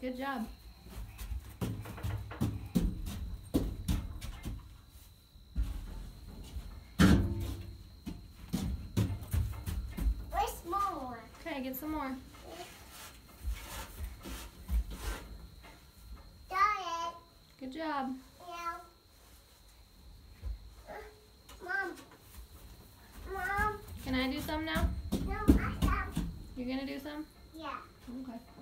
Good job. Where's more? Okay, get some more. Got it. Good job. Yeah. Mom. Mom. Can I do some now? No, I have. You're gonna do some? Yeah. Okay.